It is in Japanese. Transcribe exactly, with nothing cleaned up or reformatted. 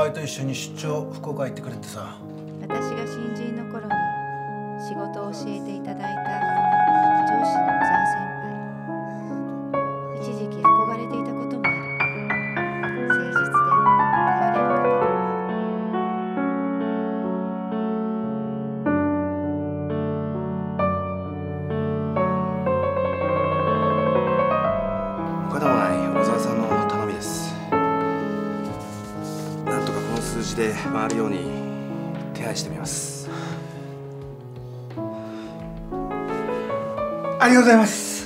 輩と一緒に出張福岡行ってくれってさ。 私が新人の頃に仕事を教えていただいた上司の小沢先輩、一時期憧れていたこともある。誠実で頼れる方だ。 他でもない小沢さんの頼みです。なんとかこの数字で回るように手配してみます。 ありがとうございます。